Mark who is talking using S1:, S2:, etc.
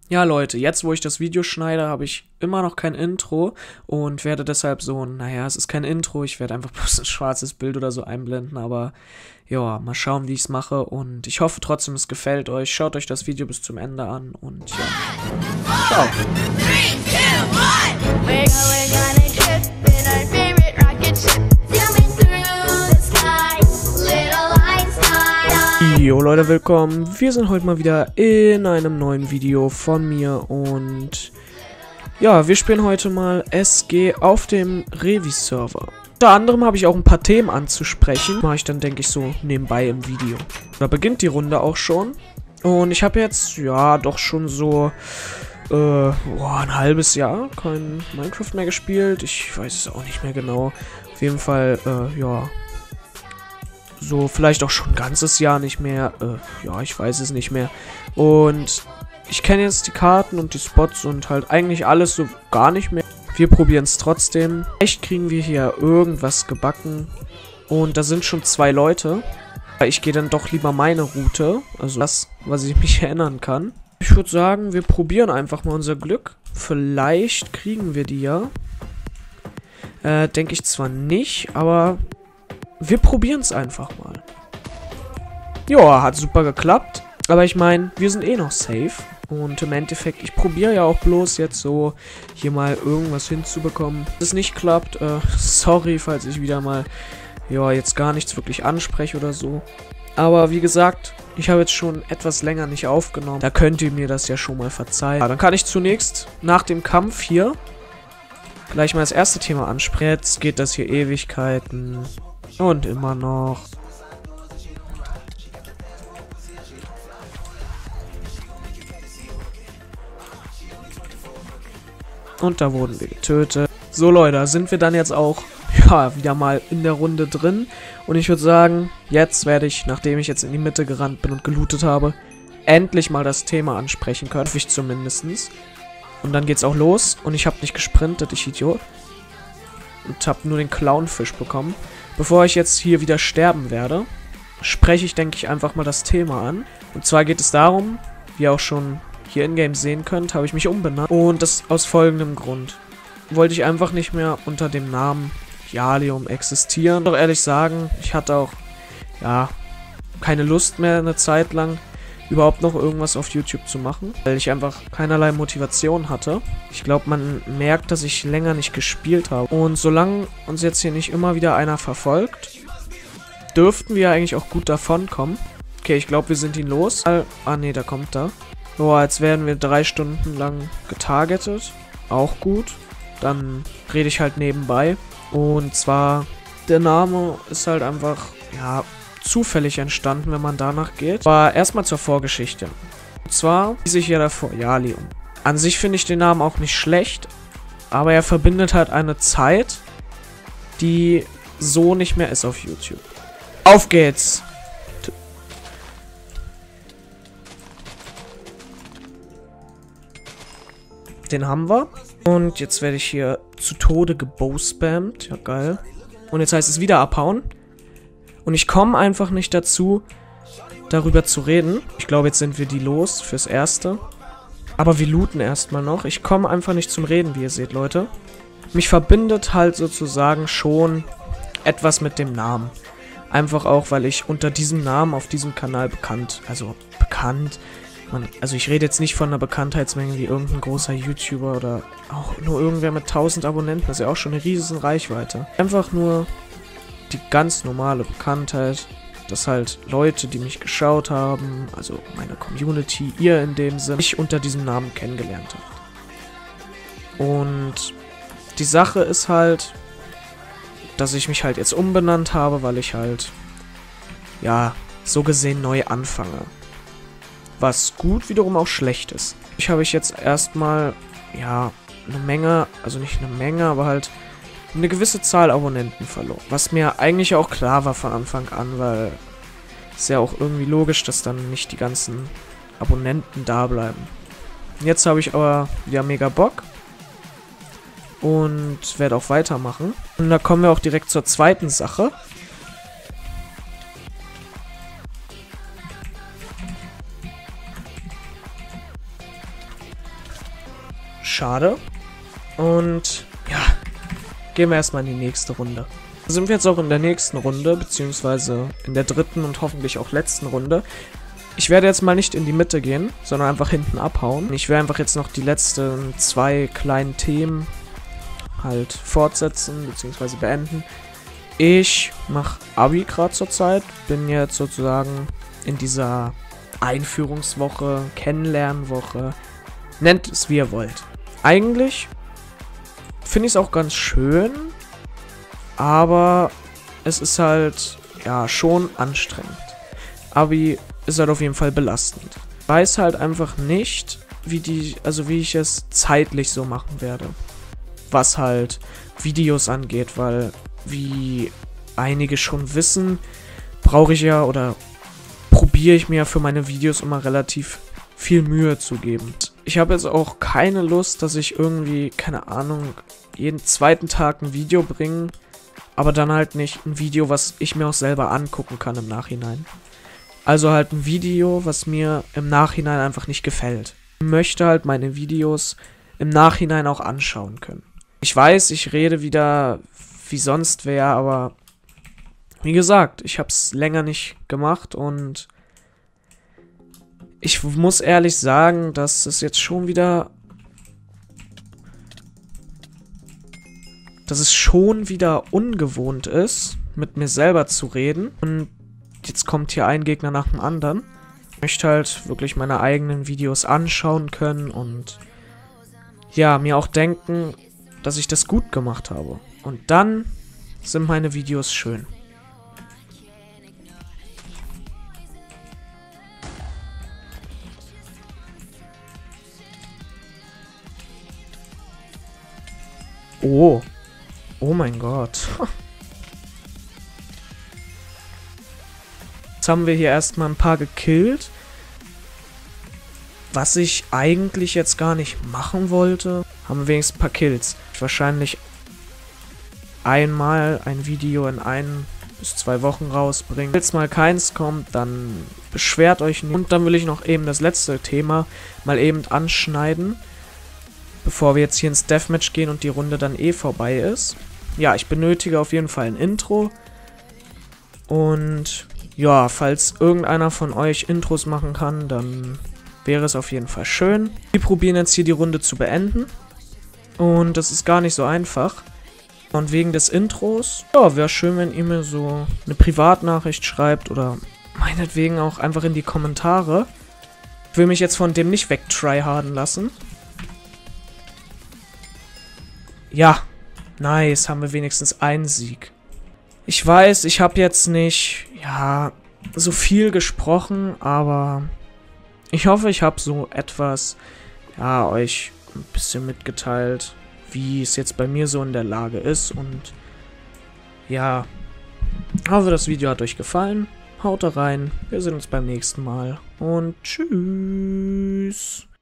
S1: Ja, Leute, jetzt wo ich das Video schneide, habe ich immer noch kein Intro und werde deshalb so, naja, es ist kein Intro, ich werde einfach bloß ein schwarzes Bild oder so einblenden, aber ja, mal schauen, wie ich es mache und ich hoffe trotzdem, es gefällt euch. Schaut euch das Video bis zum Ende an und ja, ciao.
S2: 3, 2, 1. We're going on a trip in our favorite rocket ship, zooming through the sky. Little Einstein.
S1: Jo Leute, willkommen. Wir sind heute mal wieder in einem neuen Video von mir und ja, wir spielen heute mal SG auf dem Revi-Server. Unter anderem habe ich auch ein paar Themen anzusprechen. Mache ich dann, denke ich, so nebenbei im Video. Da beginnt die Runde auch schon. Und ich habe jetzt, ja, doch schon so ein halbes Jahr kein Minecraft mehr gespielt. Ich weiß es auch nicht mehr genau. Auf jeden Fall, ja, so vielleicht auch schon ein ganzes Jahr nicht mehr. Ja, ich weiß es nicht mehr. Und ich kenne jetzt die Karten und die Spots und halt eigentlich alles so gar nicht mehr. Wir probieren es trotzdem. Vielleicht kriegen wir hier irgendwas gebacken. Und da sind schon 2 Leute. Ich gehe dann doch lieber meine Route. Also das, was ich mich erinnern kann. Ich würde sagen, wir probieren einfach mal unser Glück. Vielleicht kriegen wir die ja. Denke ich zwar nicht, aber wir probieren es einfach mal. Ja, hat super geklappt. Aber ich meine, wir sind eh noch safe. Und im Endeffekt, ich probiere ja auch bloß jetzt so hier mal irgendwas hinzubekommen. Wenn es nicht klappt, sorry, falls ich wieder mal, ja, jetzt gar nichts wirklich anspreche oder so. Aber wie gesagt, ich habe jetzt schon etwas länger nicht aufgenommen. Da könnt ihr mir das ja schon mal verzeihen. Ja, dann kann ich zunächst nach dem Kampf hier gleich mal das erste Thema ansprechen. Jetzt geht das hier Ewigkeiten. Und immer noch. Und da wurden wir getötet. So Leute, da sind wir dann jetzt auch, ja, wieder mal in der Runde drin. Und ich würde sagen, jetzt werde ich, nachdem ich jetzt in die Mitte gerannt bin und gelootet habe, endlich mal das Thema ansprechen können. Hoffe ich zumindestens. Und dann geht's auch los. Und ich habe nicht gesprintet, ich Idiot. Und habe nur den Clownfisch bekommen. Bevor ich jetzt hier wieder sterben werde, spreche ich, denke ich, einfach mal das Thema an. Und zwar geht es darum, wie ihr auch schon hier in-game sehen könnt, habe ich mich umbenannt. Und das aus folgendem Grund. Wollte ich einfach nicht mehr unter dem Namen Jalium existieren. Doch ehrlich sagen, ich hatte auch, ja, keine Lust mehr eine Zeit lang überhaupt noch irgendwas auf YouTube zu machen, weil ich einfach keinerlei Motivation hatte. Ich glaube, man merkt, dass ich länger nicht gespielt habe. Und solange uns jetzt hier nicht immer wieder einer verfolgt, dürften wir eigentlich auch gut davon kommen. Okay, ich glaube, wir sind ihn los. Ah, nee, da kommt er. Boah, jetzt werden wir 3 Stunden lang getargetet. Auch gut. Dann rede ich halt nebenbei. Und zwar, der Name ist halt einfach, ja, zufällig entstanden, wenn man danach geht. Aber erstmal zur Vorgeschichte. Und zwar hieß ich ja davor Jalium. An sich finde ich den Namen auch nicht schlecht, aber er verbindet halt eine Zeit, die so nicht mehr ist auf YouTube. Auf geht's! Den haben wir. Und jetzt werde ich hier zu Tode gebowspammt. Ja, geil. Und jetzt heißt es wieder abhauen. Und ich komme einfach nicht dazu, darüber zu reden. Ich glaube, jetzt sind wir die los fürs Erste. Aber wir looten erstmal noch. Ich komme einfach nicht zum Reden, wie ihr seht, Leute. Mich verbindet halt sozusagen schon etwas mit dem Namen. Einfach auch, weil ich unter diesem Namen auf diesem Kanal bekannt, also ich rede jetzt nicht von einer Bekanntheitsmenge wie irgendein großer YouTuber oder auch nur irgendwer mit 1000 Abonnenten. Das ist ja auch schon eine riesen Reichweite. Einfach nur die ganz normale Bekanntheit, dass halt Leute, die mich geschaut haben, also meine Community, ihr in dem Sinne, mich unter diesem Namen kennengelernt habt. Und die Sache ist halt, dass ich mich halt jetzt umbenannt habe, weil ich halt, ja, so gesehen neu anfange. Was gut wiederum auch schlecht ist. Ich habe jetzt erstmal, ja, eine Menge, also nicht eine Menge, aber halt eine gewisse Zahl Abonnenten verloren. Was mir eigentlich auch klar war von Anfang an, weil es ja auch irgendwie logisch, dass dann nicht die ganzen Abonnenten da bleiben. Jetzt habe ich aber wieder mega Bock und werde auch weitermachen. Und da kommen wir auch direkt zur zweiten Sache. schade. Und ja, gehen wir erstmal in die nächste Runde. Da sind wir jetzt auch in der nächsten Runde, beziehungsweise in der dritten und hoffentlich auch letzten Runde. Ich werde jetzt mal nicht in die Mitte gehen, sondern einfach hinten abhauen. Ich werde einfach jetzt noch die letzten 2 kleinen Themen halt fortsetzen, beziehungsweise beenden. Ich mache Abi gerade zur Zeit, bin jetzt sozusagen in dieser Einführungswoche, Kennenlernwoche, nennt es wie ihr wollt. Eigentlich finde ich es auch ganz schön, aber es ist halt, ja, schon anstrengend. Abi ist halt auf jeden Fall belastend. Ich weiß halt einfach nicht, wie ich es zeitlich so machen werde. Was halt Videos angeht, weil, wie einige schon wissen, brauche ich ja oder probiere ich mir für meine Videos immer relativ viel Mühe zu geben. Ich habe jetzt auch keine Lust, dass ich irgendwie, keine Ahnung, jeden zweiten Tag ein Video bringe, aber dann halt nicht ein Video, was ich mir auch selber angucken kann im Nachhinein. Also halt ein Video, was mir im Nachhinein einfach nicht gefällt. Ich möchte halt meine Videos im Nachhinein auch anschauen können. Ich weiß, ich rede wieder wie sonst wer, aber wie gesagt, ich habe es länger nicht gemacht und ich muss ehrlich sagen, dass es jetzt schon wieder ungewohnt ist, mit mir selber zu reden. Und jetzt kommt hier ein Gegner nach dem anderen. Ich möchte halt wirklich meine eigenen Videos anschauen können und ja, mir auch denken, dass ich das gut gemacht habe. Und dann sind meine Videos schön. Oh. Oh mein Gott. Jetzt haben wir hier erstmal ein paar gekillt. Was ich eigentlich jetzt gar nicht machen wollte. Haben wir wenigstens ein paar Kills. Wahrscheinlich einmal ein Video in 1 bis 2 Wochen rausbringen. Wenn jetzt mal keins kommt, dann beschwert euch nicht. Und dann will ich noch eben das letzte Thema mal eben anschneiden, bevor wir jetzt hier ins Deathmatch gehen und die Runde dann eh vorbei ist. Ja, ich benötige auf jeden Fall ein Intro. Und ja, falls irgendeiner von euch Intros machen kann, dann wäre es auf jeden Fall schön. Wir probieren jetzt hier die Runde zu beenden. Und das ist gar nicht so einfach. Und wegen des Intros, ja, wäre schön, wenn ihr mir so eine Privatnachricht schreibt oder meinetwegen auch einfach in die Kommentare. Ich will mich jetzt von dem nicht wegtryharden lassen. Ja, nice, haben wir wenigstens einen Sieg. Ich weiß, ich habe jetzt nicht, ja, so viel gesprochen, aber ich hoffe, ich habe so etwas, ja, euch ein bisschen mitgeteilt, wie es jetzt bei mir so in der Lage ist. Und ja, hoffe, das Video hat euch gefallen. Haut da rein, wir sehen uns beim nächsten Mal und tschüss.